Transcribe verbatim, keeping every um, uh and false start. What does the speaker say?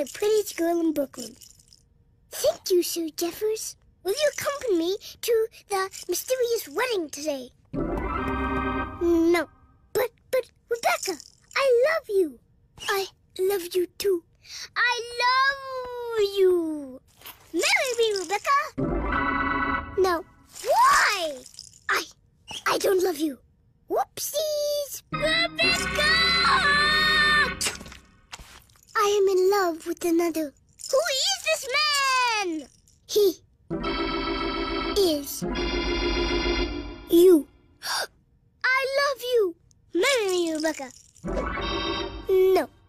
the prettiest girl in Brooklyn. Thank you, Sir Jeffers. Will you accompany me to the mysterious wedding today? No. But, but, Rebecca, I love you. I love you, too. I love you. Marry me, Rebecca. No. Why? I, I don't love you. Whoopsies. Rebecca! I am in love with another. Who is this man? He is you. I love you. Marry me, Rebecca. No.